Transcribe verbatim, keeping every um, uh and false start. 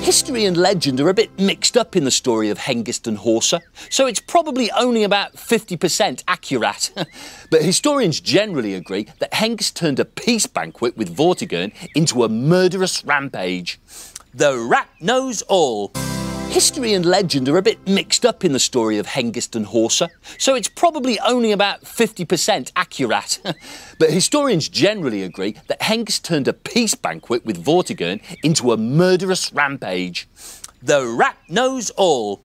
History and legend are a bit mixed up in the story of Hengist and Horsa, so it's probably only about fifty percent accurate. But historians generally agree that Hengist turned a peace banquet with Vortigern into a murderous rampage. The rat knows all. History and legend are a bit mixed up in the story of Hengist and Horsa, so it's probably only about fifty percent accurate. But historians generally agree that Hengist turned a peace banquet with Vortigern into a murderous rampage. The rat knows all.